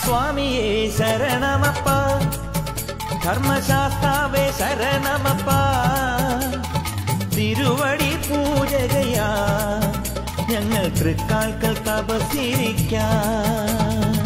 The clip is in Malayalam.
സ്വാമിയേ ശരണമപ്പ, ധർമ്മശാസ്താവേ ശരണമപ്പ, തിരുവടി പൂജകയാ ഞങ്ങൾ തൃക്കാൽക്കൽ തപസ്സിരിക്കാം.